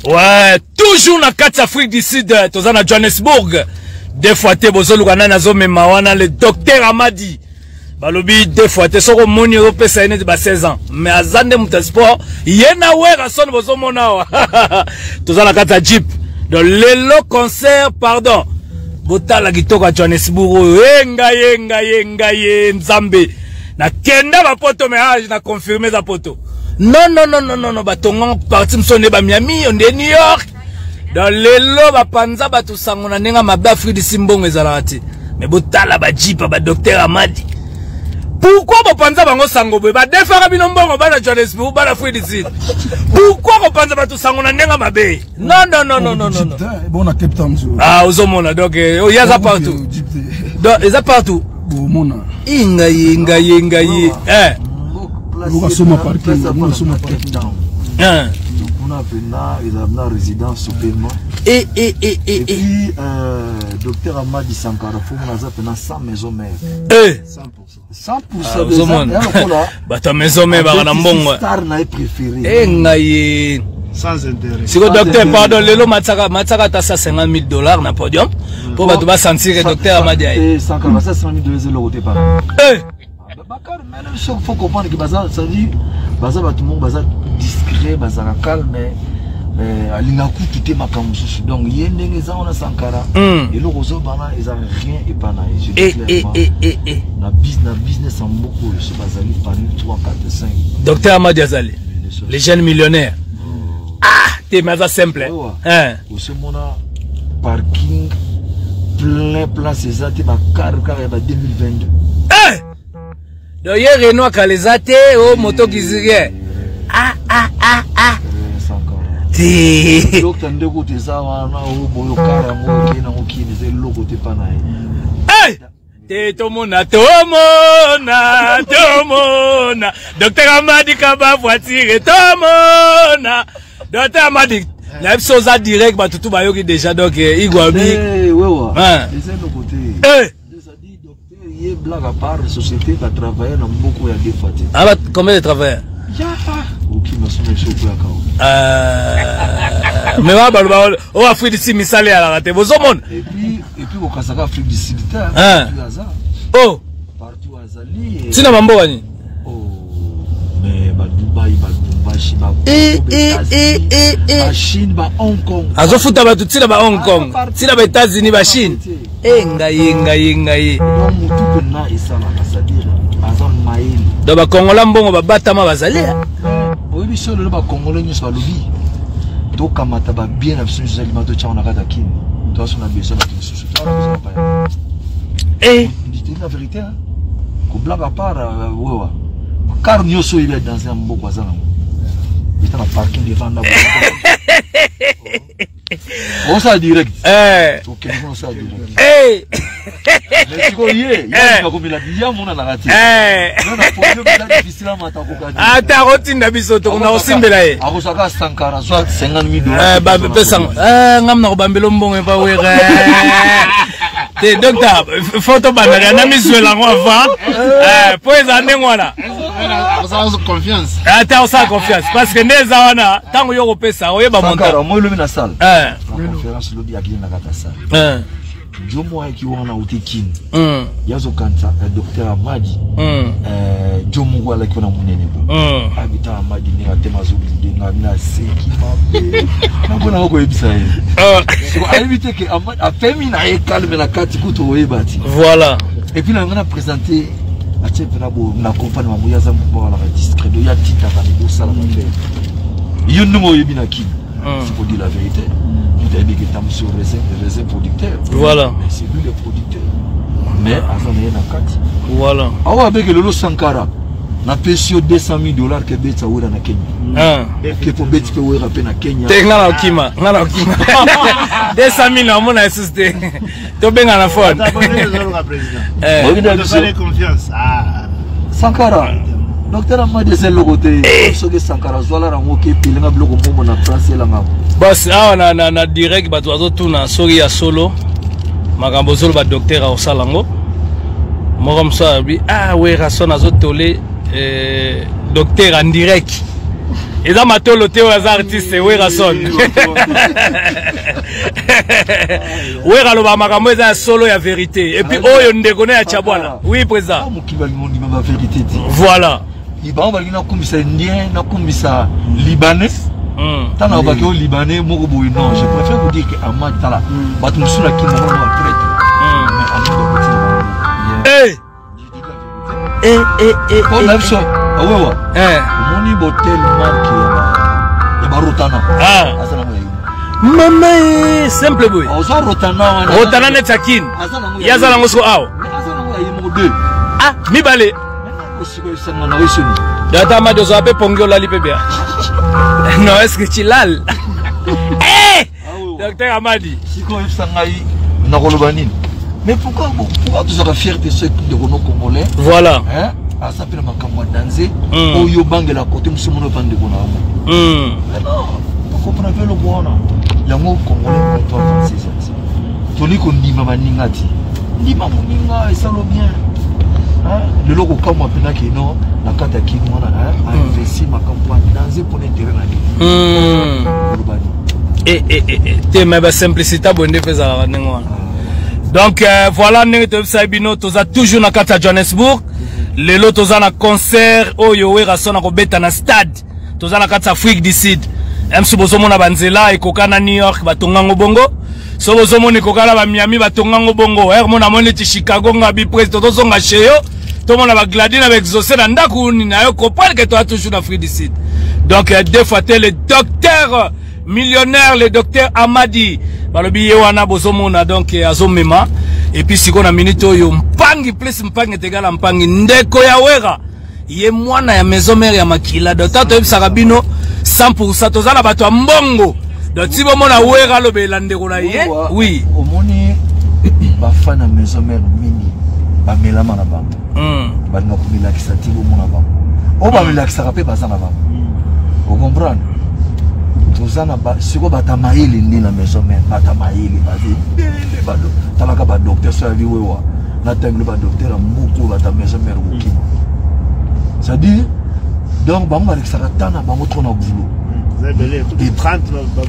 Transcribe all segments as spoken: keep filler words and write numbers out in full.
Ouais, toujours na quatre Afrique du Sud, toza na Johannesburg. Deux fois te bozolu kana na zo mema wana le docteur Amadi. Balobi deux fois te soko moni europe sa ine ba seize ans. Mais azande muta sport, yena wera son bozo mona wa. Toza na quatre Jeep. Dans lelo concert, pardon. Botala kitoko Johannesburg, enga yenga yenga ye Nzambe. Na kenda ba poto ménage na confirmer za poto. Non, non, non, non, non, non, batongo parti msone ba Miami, on est New York. Dans lelo ba panza ba to sangona nenga maba Afrique du Simbongo ezalati. Mais botala ba jipa ba docteur Amadi. Pourquoi ba panza bango sango be ba defara bino mbongo ba na Johannesburg ba na Afrique du Sud. Pourquoi ba panza ba to sangona nenga mabe? Non, non, non, non, non, non. Bon na Cape Town. Ah, ozomona donc oh yaza partout. Donc eza partout. Bon mona. Inga inga inga eh. On soma parking, on soma parking. Hein. Donc on a vena, il a vena résidence au paiement. Et et et et et puis euh, docteur Amadi Sankara faut on a vena cent maisons mères. Eh. cent pour cent. cent pour cent de ça. Bah ta maison mère ba na mbongo. Star na préféré. Eh ngaye. Sans intérêt. Si le docteur pardon lelo matsaka matsaka ta cinquante mille dollars na podium pour ba to ba sentir que docteur Amadi aïe. Sankara ça cent mille dollars le côté pas. Eh. Il faut comprendre que Baza, ça dit, Baza, tout le monde, Baza discret, Baza calme, mais à l'inaku, tout est makamoussou. Donc, il y a des gens, on a Sankara, et le roseau, ils n'ont rien épané. Et, et, et, et, et. Na business, business en beaucoup, je sais pas, Zali, parmi trois, quatre, cinq. Docteur Amadi Azali, les jeunes millionnaires. Ah, t'es mais simple. Hein. Au ce moment, parking, plein, plein, c'est ça, t'es ma car, car, il y a deux mille vingt-deux. Eh! Donc hier Renoir Kalezate au moto Gizirie. Ah ah ah ah. Ti. Donc tande côté ça wana au boyo karango kina okini ze logo te pana. Eh! Te tomona tomona tomona. Docteur Amadi Kaba voiture tomona. Docteur Amadi la chose à direct ba tutu ba yoki déjà donc igwabi. Eh ouais ouais. Hein. C'est le côté. Eh! Blague à part, la société va travailler dans beaucoup de fois. Ah bah combien de travailleurs? Ya. Ok, mais c'est chaud pour la cause. Euh. Mais bah bah on a fait des misales à la raté. Vous hommes. Et puis et puis au Kasaka Afrique du Sud. Hein. Oh. Partout à Zali. Tu n'as pas mbouani. Oh. Mais bah Dubaï, bah Dubaï, Chine, eh eh eh eh eh. Chine, bah Hong Kong. Azo futa ba tutsi na ba Hong Kong. Si na ba États-Unis ba Chine. Eh ngaye ngaye ngaye. Donc mutu na isala kasadira. Bazam maïl. Do ba Kongola mbongo ba batama bazali. Oui bi solo ba Kongola nyo sa lobi. To kamata ba bien absolument alimento cha on kata kin. To so na besoin de tout ça. Eh, dis la vérité hein. Ko blague à part ouais. Car nous sommes dans un beau voisin. Il est dans le parking devant la voiture. On s'est direct. Eh. Ok, on s'est direct. Eh. Mais tu vois, il y a comme il a dit, il y a mon narratif. Eh. Non, non, pour nous, difficile à m'attendre. Ah, ta routine d'habitude, on a aussi mbelaye. À Osaka, Sankara, soit cinquante mille dollars. Eh, bah, pesant. Eh, ngam na bambelo mbongo pa were. Te docteur, photo banana na misuela avant. Eh, pour les années voilà. Confiance. Attends, ça confiance parce que les awana tant que yo pesa oyeba monta. Sankara, moi le na salle. Eh. La conférence lobby akili na kata salle. Eh. Jo mo ki wana utekin. Mm. Yazo kanta docteur Amadi. Mm. Eh, jo mo wala ki wana munene. Mm. Habita Amadi ni atema zo bi na na seki mabe. Na bona ko ebisa ye. Ah. So a éviter que Amadi a fait na e calme na kati kuto oyebati. Voilà. Et puis là on a présenté a tchep na bo na compagnie ma moya za mo la discret do ya tita ka ni bossa la faire. Yo no mo yebina ki. C'est pour dire la vérité. Vous avez dit que tu sur les raisins producteurs. Voilà. Mais c'est lui le producteur. Mais avant il y a une carte. Voilà. Ah ouais, avec le Sankara. Na pesio deux cent mille dollars que Betsa ouera na Kenya. Ah. Que pour Betsa ouera pe na Kenya. Te ngala okima, ngala okima. deux cent mille na mona assisté. To benga na phone. Eh. On a donné confiance. Ah. Sankara. Docteur Amadi c'est le côté. Ce que Sankara Zola rango ke pilinga bloko momo na français la ngabo. Boss, ah na na na direct ba to tuna sori ya solo. Makambo solo ba docteur au salango. Morom sa bi ah we rason azo tolé euh docteur en direct. Et dans ma tolo Théo as artiste Wera son. Wera lo ba makambo eza solo ya vérité. Et puis oyo ndekone ya Chabwana. Oui président. Voilà. Liban ba lina kumbisa indien na kumbisa libanais. Tana ba ke libanais moko boy non, je préfère vous dire que Amad tala ba tum sula ki mo na traite. Mais Amad Eh Eh eh eh. Pour la chose. Ah ouais ouais. Eh. Moni botel marque ya ba Rotana. Ah. Asana mo. Maman simple boy. Ozo Rotana. Rotana net sakin. Yazala ngoso aw. Asana mo ya mo deux. Ah, mi balé. Yata ma dozo ape pongyo la lipe bien. Non, est-ce que tu l'as? Eh! Docteur Amadi. Siko Sangai Nakolobani. Mais pourquoi pourquoi tu seras fier de ceux de Renault congolais? Voilà. Hein? À ça peut makamwa danser. Oyo bangela côté musumono bande bona. Hum. Mais non, on comprend pas le bon. Yango congolais pour toi c'est ça. Toni ko ndima maningati. Ndima muninga esalo bien. Le logo comme on a qui non la carte qui moi a investi ma campagne dans pour l'intérêt na et et et te ma simplicité bonne faisant donc voilà nous te sabino toza toujours na carte à Johannesburg les lots toza na concert oyo wera sona ko beta na stade toza na carte Afrique du Sud M C bozomo na banzela ekokana New York batongango bongo so bozomo ni kokala ba Miami batongango bongo er mona moni ti Chicago ngabi president tozonga cheyo tout le monde a gladé avec exaucé dans Ndakou ni na yo comprendre que toi toujours en Afrique du Sud. Donc deux fois le docteur millionnaire le docteur Amadi balobi ye wana bozomona donc azomema et puis siko na minute oyo mpangi plus mpangi tegala mpangi ndeko ya wera ye mwana ya maison mère ya makila docteur to ebisaka bino cent pour cent tozala bato mbongo donc si bomona wera lobela ndeko na ye oui omoni ba fana maison mère mini ba melama na bango ba nga kumila kisatibo mona bango o ba mila kisakape bazana bango o comprendre tozana ba siko batamaili ndi na maison mère batamaili bazi bado talaka ba docteur so ali wewa na temble ba docteur mbuku ba ta maison mère ukimo ça dit donc bango ba kisakata na bango trop na boulot trente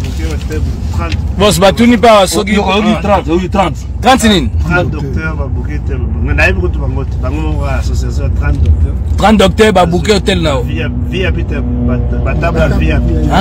trente Boss batuni pa sogi trente trente trente nin trente docteurs ba bouquet tel na ibi kutu bango bango association trente docteurs trente docteurs ba bouquet hotel na via via pita ba table via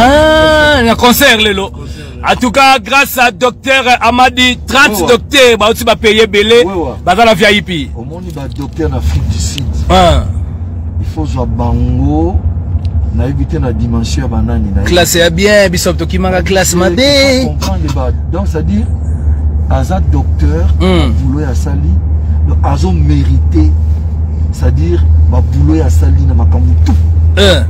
ah na concert lelo en tout cas grâce à docteur Amadi trente docteurs ba aussi ba payer belé ba za la V I P au monde ba docteur en Afrique du Sud ah il faut zo bango na éviter la dimension banani na classe ya bien bisop to kimanga classe mabe comprendre ba donc ça dit azat docteur boulot ya sali donc azo mérité c'est dire ba boulot ya sali na makambu tout un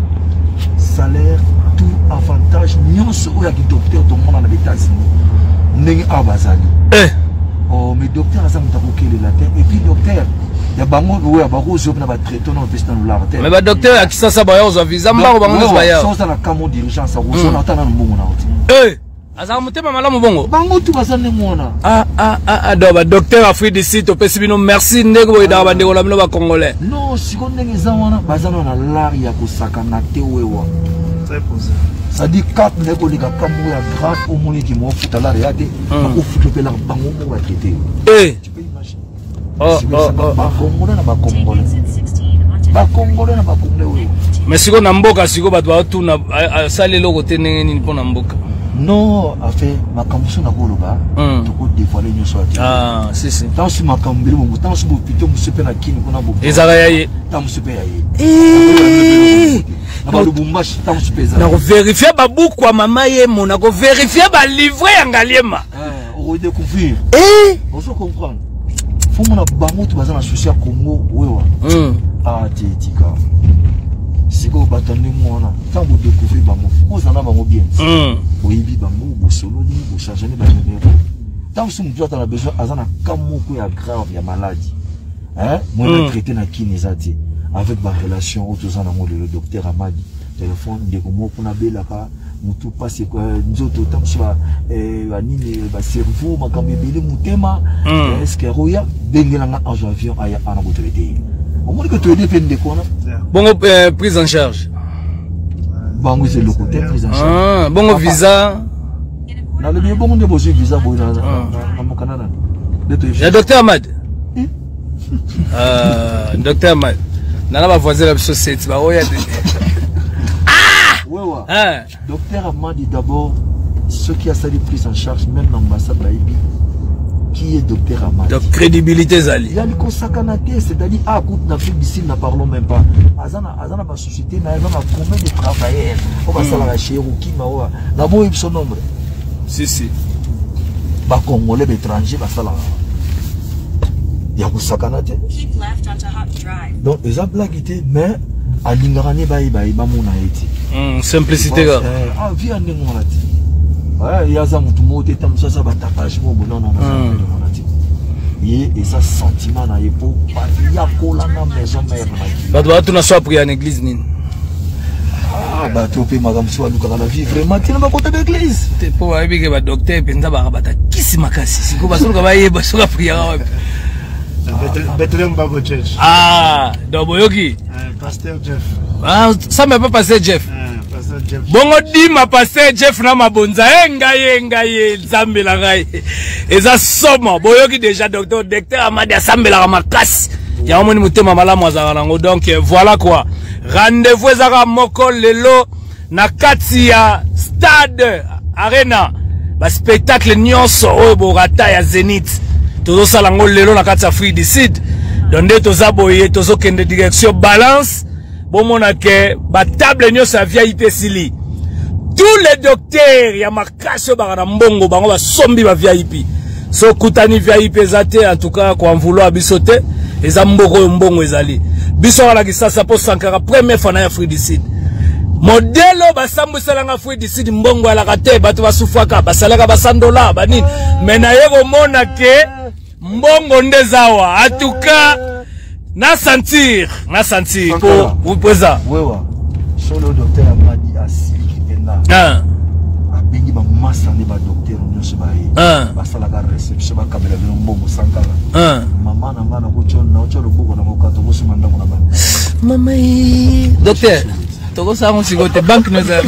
salaire tout avantage nyonso oya ki docteur to mona na États-Unis ndenge abazali eh oh mais docteur azam ta kokele la terre et puis docteur ya bango oya ba ko zo na ba traiter na pesta na la terre mais ba docteur ya kisasa ba yo zo visa mbako bango zo ba yo so ça na camo d'urgence ko so na tana mbongo na oti eh azaka mutema malamu bongo bango tu bazane mona ah ah ah do ba docteur Afrique du Sud to pesi bino merci ndeko boy da ba ndeko la bino ba congolais non siko ndenge za wana bazana na l'art ya ko sakana te wewa très posé ça dit quatre ndeko lika kambo ya grave au moni qui mo futa la réalité ko futa pe la bango mo ba traiter eh tu peux imaginer oh oh ba congolais na ba congolais ba congolais na ba congolais mais siko na mboka siko bato ba tuna sale loko te ndenge nini pona mboka non a fait makambo so na koloba to ko dévoiler nyoso ati ah si si tant si makambo bili mo tant si bo pito mo sepe na kini kona bo ezaka yaye tant mo sepe yaye eh na ba lubumbashi tant mo sepe za na ko vérifier ba buku kwa mama ye mo na ko vérifier ba livre ya ngaliema eh o découvrir eh on se comprendre faut mon bango tu bazana souci ya Congo wewa ah ti tika siko batandi mwana tant bo découvrir bango faut zana bango bien boyibi bango bo solo ni bo changer ba numéro tant que tu as besoin azana kamoko ya grave ya maladie hein moi traiter na kinésati avec ma relation autour na le docteur Amadi téléphone de comment pour na bela ka mutu passe quoi nzoto tant soit eh nini ba cerveau makambi bele mutema est-ce que roya bengela nga en avion aya ana ko traiter au moins que tu aider peine de quoi bon prise en charge Bango c'est le côté prise en charge. Ah, bon visa. Na le bien bon de bosser visa boy na na mon Canada. Le docteur Ahmad. Euh, docteur Ahmad. Nana va voisin la société. Bah ouais. Ah. Ouais ouais. Hein. Docteur Ahmad dit d'abord ceux qui a sa prise en charge même l'ambassade Baïbi. Qui est docteur Ahmad? Donc crédibilité Zali. Il y a le consacranaté, c'est-à-dire à coup d'Afrique d'ici ne parlons même pas. Azana Azana ma société n'a pas combien de travailleurs. On va ça la chez Ruki Mawa. D'abord il son nombre. Si si. Ba Congolais étrangers ba ça là. Il y a consacranaté. Donc les blaguité mais à l'ingarané ba ba ba mona eti. Hum simplicité là. Ah via ndengona ti. Ouais, il y a ça mutu moté tam ça ça ba tapage mo non non non. Et ça sentiment na yepo il y a cola na maison mère na ba tu na so prier en église nini. Ah bah tu peux madame soit luka la vie vraiment tu na côté de l'église. Te po ba bige ba docteur penza ba bata kisi makasi. Siko ba solo ba yeba so ka prier wa. Bethlehem Bible Church. Ah, donc boyoki. Pasteur Jeff. Ah, ça m'a pas passé Jeff. Pasteur Jeff. Bongo di ma pasteur Jeff na mabonza enga yenga ye zambela ngai. Eza soma boyoki déjà docteur docteur Amadi asambela makasi. Ya omoni mutema malamu azaka nango donc voilà quoi. Rendez-vous ezaka moko lelo na kati ya stade arena. Ba spectacle nyonso oyo borata ya Zenith. Tozo salango lelo na kati ya Afrique du Sud. Donde toza boye tozo kende direction balance. Bon mona ke ba table nyonso ya V I P sili. Tous les docteurs ya makasho bana mbongo bango ba sombi ba V I P. So kutani V I P zate en tout cas ko en vouloir bisote eza mboko mbongo ezali. Biso ala kisasa po Sankara première fois na Afrique du Sud. Modelo basambu salanga Afrique du Sud mbongo ala kate bato basufaka basalaka basandola banini. Mena yego mona ke mbongo ndezawa en tout cas na sentir na sentir pour vous poser wewa solo docteur Amadi asiki penda ah abengi ba massa ne ba docteur nyonso ba yi ah basala ka reception ba kamela bino mbongo Sankara ah mama na ngana ko chon na cholo boko na ko kato ko sumanda ko na ba mama yi docteur toko sa mon sigote banque nous a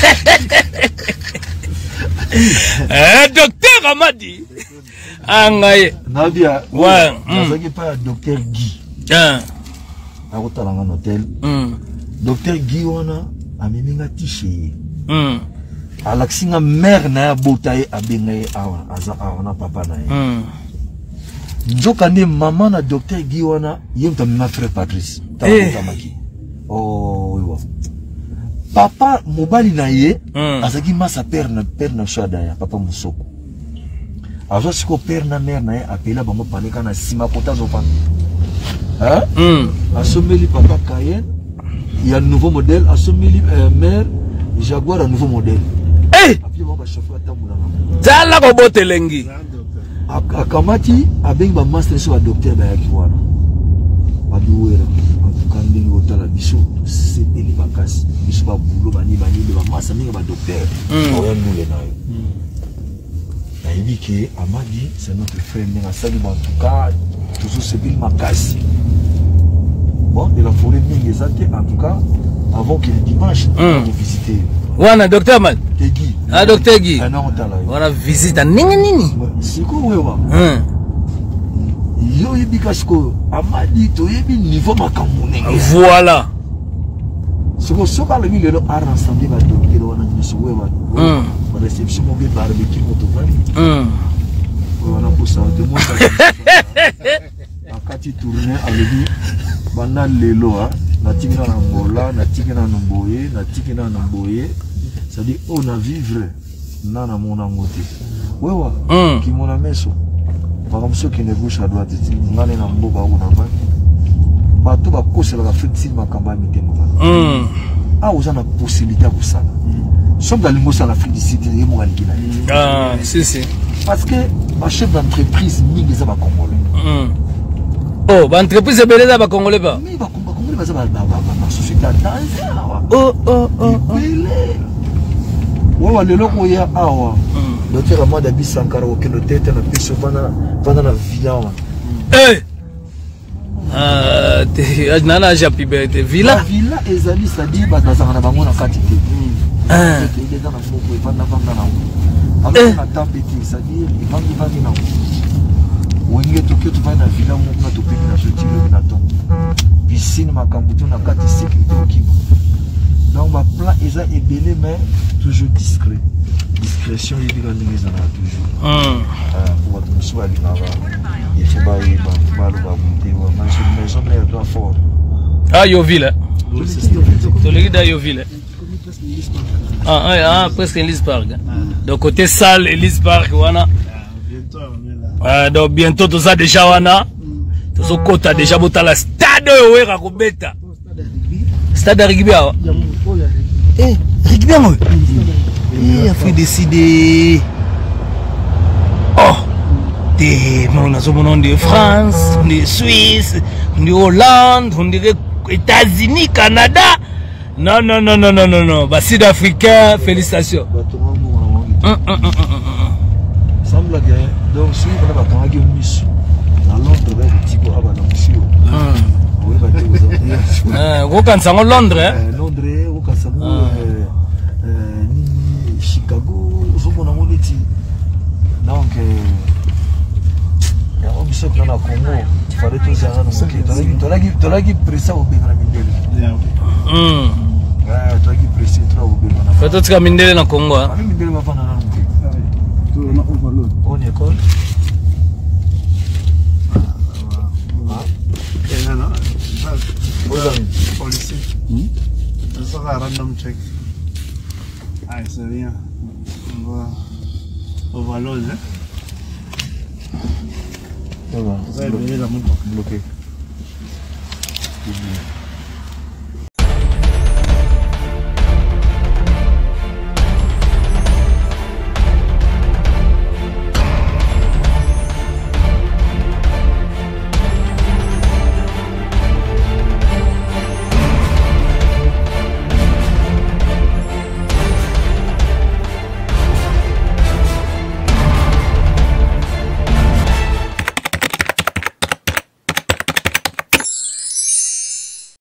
eh docteur Amadi angaye nabia ouais nazaki pa docteur Guy ah akotala nga hotel mm docteur Guy wana ameminga tiché mm alaksinga mère na ya botaye abenga awa aza awa na papa na ye mm njoka nde mama na docteur Guy wana yemta ma frère Patrice tamaki oh oui papa mobali na ye azaki masa père na père na shada ya papa Musoko azo siko père na mère na ye apela bango paleka na sima kota zopa hein mm. Asomeli papa Cayenne il y a un nouveau modèle asomeli euh, mère Jaguar un nouveau modèle eh apia ba chauffeur tamula tala ko botelengi akamati abengi ba master so ba docteur ba yaki wana baduwera en tout cas ndingi otala biso c'était les vacances biso ba boulot bani bani ba master ninga ba docteur oya nule nayo Naïbi Amadi, c'est notre frère, mais en tout cas, toujours c'est bien ma casse. Bon, de la forêt en tout cas, avant que le dimanche, on va visiter. Wana docteur Ahmad. Guy. Ah docteur Guy. On a visité nini nini. C'est quoi wewa? Hein. Yo yebi kasko Amadi to yebi niveau makamune. Voilà. C'est pour ça que le a rassemblé ma docteur wana nyiso wewa. Hum. La réception mon bien barbecue motovali. Hum. On a poussé de moi. Akati tourner alebi bana lelo ha na tikina na ngola na tikina na mboye na tikina na mboye ça dit on a vivre na na mona ngote wewa ki mona meso par comme ceux qui ne gauche à droite ngane na mboka ona ba bato ba kosela ka fit sil makamba mitemo mm ah vous avez la possibilité de ça sommes dans l'immobilier en Afrique du Sud et moi ah si si parce que ma chef d'entreprise ni les aba congolais oh l'entreprise est belle là congolais pas mais ba congolais ba ba ba société dans oh oh oh ouais ouais le loco ya awa docteur Amadi Abi Sankara au que le tête na piso pendant pendant la villa eh Ah, te nana japi bete villa. Villa ezali c'est-à-dire bazanga na bango na quantité. Ah. Il est dans la moko et vanda vanda na. Avec na tapeti c'est-à-dire il vandi vandi na. Wenge tokyo tu va na villa moko na topeki na sotilo na ton. Piscine makambo to na kati sécurité okibo. Donc ma plan eza ebele mais toujours discret. Discrétion il dit que nous en toujours. Ah. Pour votre monsieur ali na va. Il faut pas y ba ba ba monter ou mais sur maison mais doit fort. Ah Yoville. To le gida Yoville. Ah ah presque Elise Park. Donc côté salle Elise Park wana. Ah donc bientôt tout ça déjà wana. Tout ça kota déjà botala stade oyo ko beta. Stade rugby ah. Eh, rugby moi. Eh, il faut décider. Oh, des on a son nom de France, de Suisse, de Hollande, on dirait États-Unis, Canada. Non, non, non, non, non, non, non. Bah, Sud-Africain, félicitations. Semble que donc si on va pas gagner miss. Dans Londres, le type a ba na monsieur. Oui, bah tu Euh, vous quand ça en Londres hein? Londres, vous quand ça euh Chicago, vous on a mon éti. Donc il y a un monsieur qui dans la Congo, il fallait tout ça dans ce qui tu l'as tu l'as qui pressa au Bénin Mindele. Hum. Ouais, tu l'as qui pressa trop au Bénin. Fait tout ça Mindele na Congo hein. Mindele va faire na Congo. On a overload. On est quoi? Eh non, non. Policier. Ça sera random check. Ah, c'est rien. On va overload, hein. Ça va. Vous avez donné la montre. Bloqué.